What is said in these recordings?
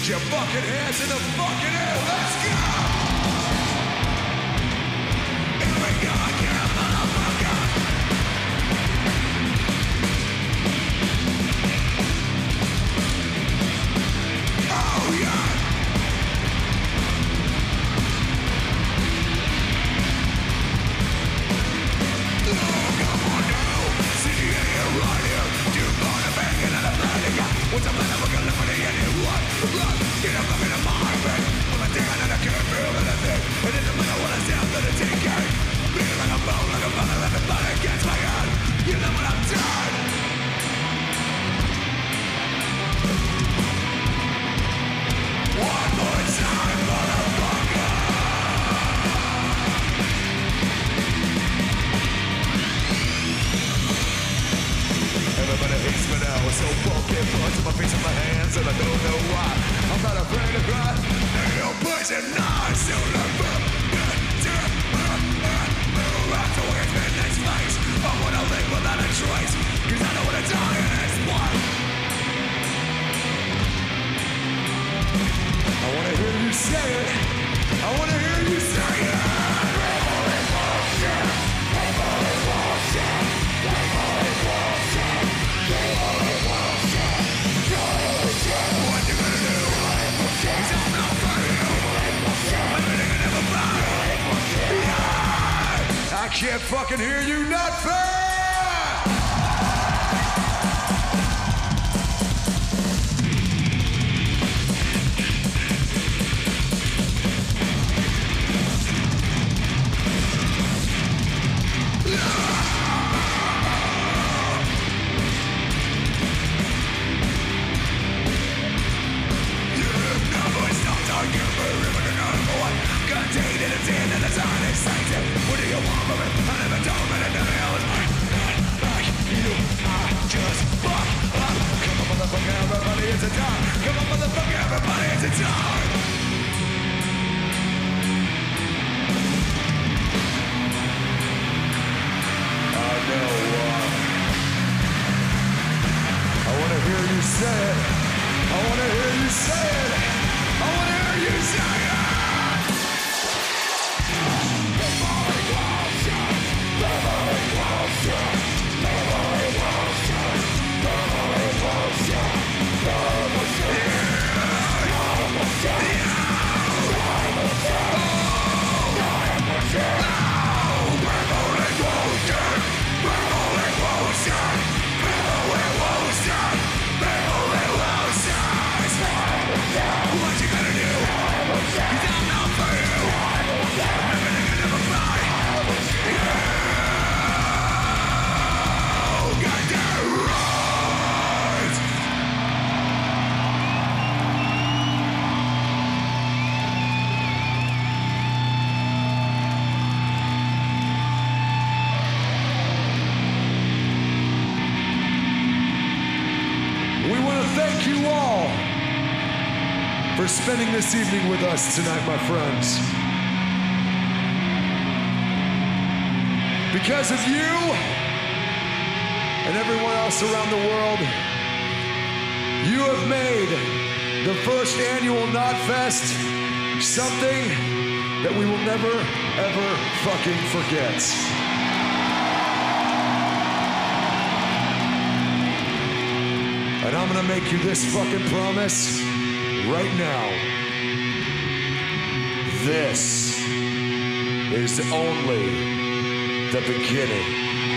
Put your fucking hands in the fucking air. Let's go! Here we go again, motherfucker. Oh yeah. Oh, come on now. See you here, right here. You born a banging and a bloody guy. What's a man of a calamity and you what? Run, get up in my bed. I'm a thing and I can't feel anything. It doesn't matter what I sound that it's taking. Bleeding like a bone, like a bone, everybody gets my gun. You know what I'm done. One more time, motherfucker. Everybody hates me now, so fucking blood to my face and my hands, and I don't know why. I'm not afraid to cry. Ain't no poison, no, so never. After it's been this place, I wanna live without a trace, 'cause I know what a dying is one. I wanna hear you say it. I wanna hear you say it. People is bullshit. People is bullshit. People is bullshit. People is bullshit. What you gonna do? 'Cause I'm not for you. Everything I never find. Yeah. I can't fucking hear you, not fair. What do you want from me? I never told me that nothing else like you. I just fuck up. Come on, motherfucker, everybody, it's a time. Come on, motherfucker, everybody, it's a time. I know. I wanna hear you say it. I wanna hear you say it. I wanna hear you say it. What you gonna do? 'Cause I'm not for you. Everything I never find. You got that right. We want to thank you all for spending this evening with us tonight, my friends. Because of you and everyone else around the world, you have made the first annual Knotfest something that we will never, ever fucking forget. And I'm gonna make you this fucking promise right now. This is only the beginning.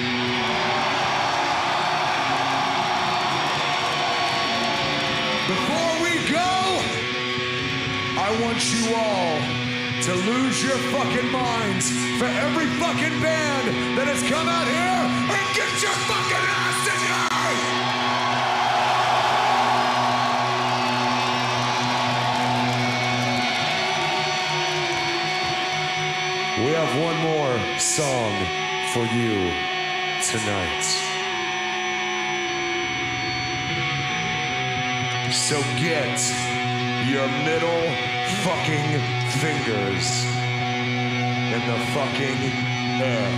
Before we go, I want you all to lose your fucking minds for every fucking band that has come out here and get your fucking ass tonight! We have one more song for you tonight. So get your middle fucking fingers in the fucking air.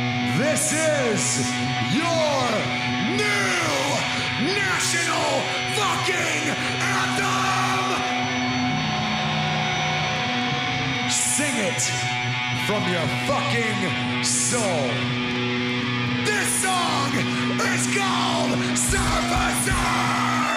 This is your new national fucking anthem! Sing it from your fucking soul. This song is called Surfacer!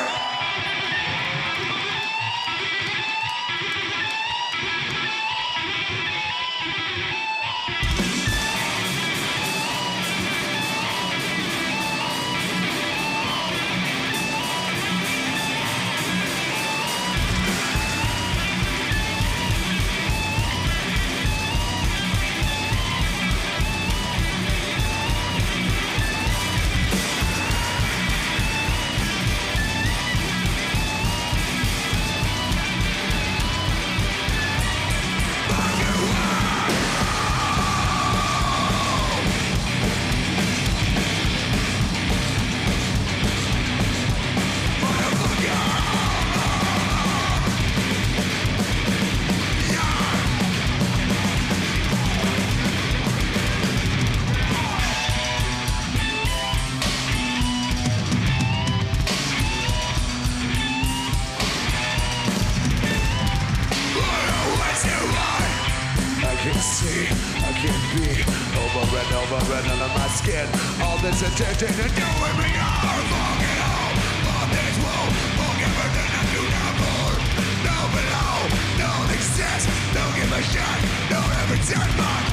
Addicted to doing me all fucking all on this world, fuck everything I do never. No below, don't exist, don't give a shit, don't ever turn back.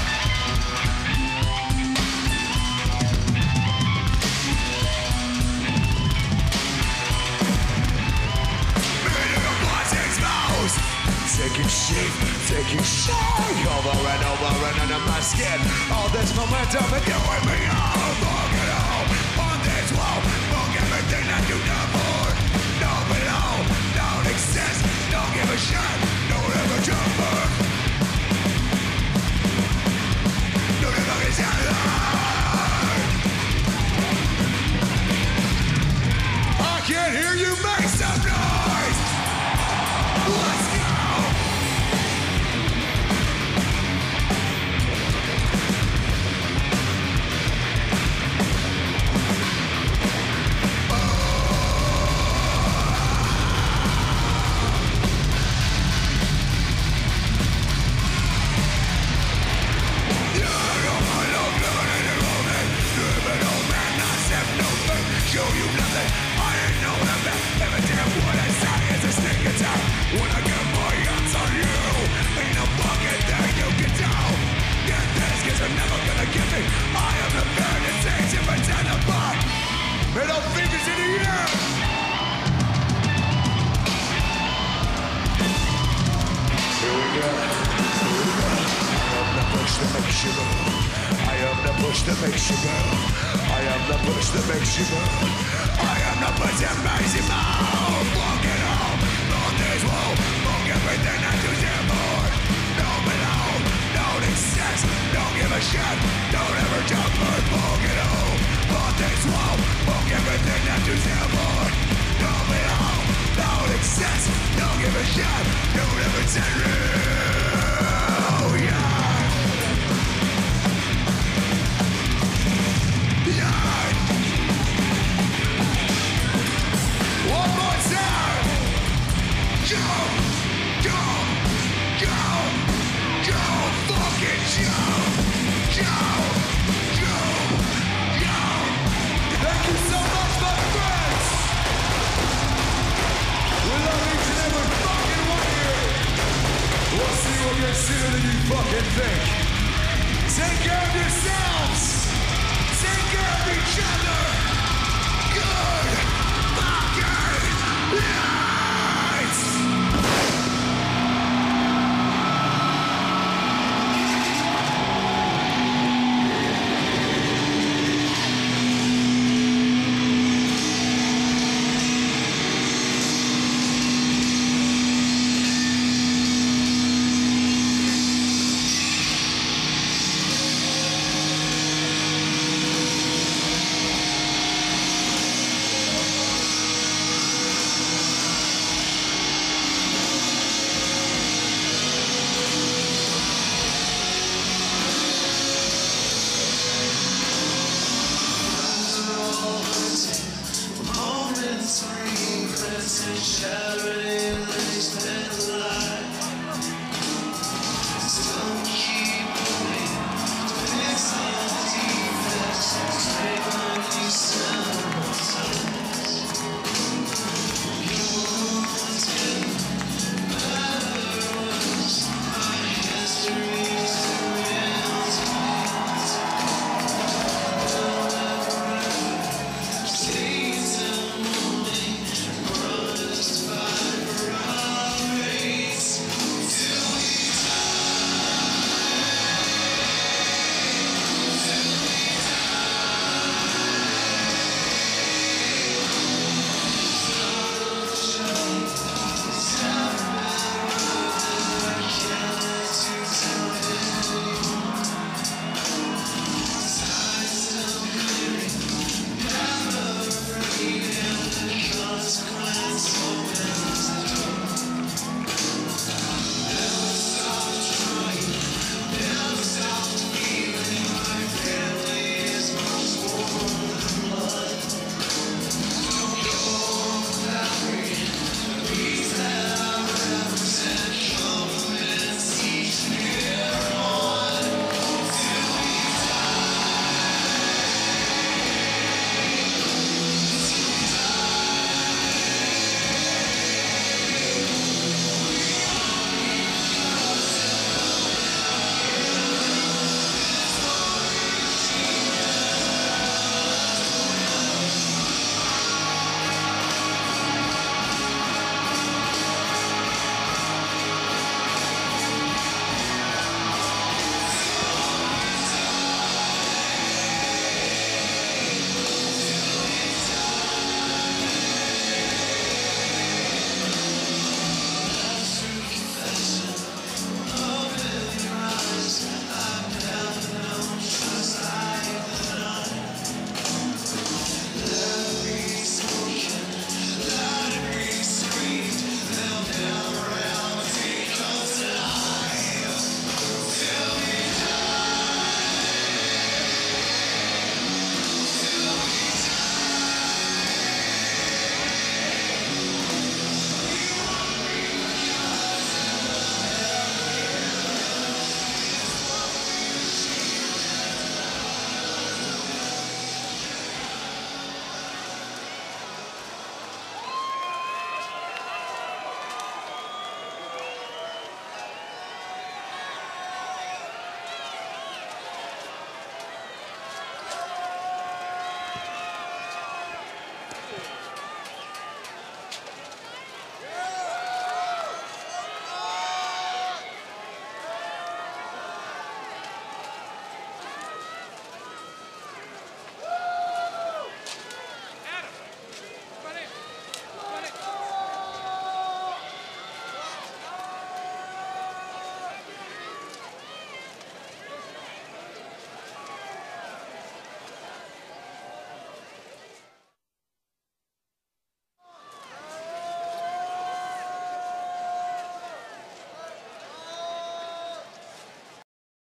Meaning of blood's exposed, taking shape, taking shape over and over and under my skin. All this momentum and doing me all fucking all. Fuck everything I do never. No below, don't exist, don't give a shit, don't ever jump back. Don't ever get alive. I can't hear you, make some noise. Let's go. Show you nothing, I ain't know nothing. Every damn what I say is a sneak attack. When I get my hands on you, ain't no fucking thing you can do. Get this, cause you're never gonna get me. I am the man that takes you for 10 apart. Middle fingers in the air. Here we go. I am the push that makes you move. I am the push that makes you move. I am the push that makes you move. I am the push that makes you move. Fuck it all on this wall. Fuck everything I do never. No below, don't exist. Don't give a shit. Don't ever jump or fuck it all on this wall. Fuck everything I do never. No below, don't exist. Don't give a shit. Don't ever tell me. Oh yeah. One more time! Jump! Jump! Jump! Jump! Fucking jump! Jump! Jump! Jump! Thank you so much, my friends! We love each and every fucking one here! We'll see what you're sooner than you fucking think! Take care of yourself!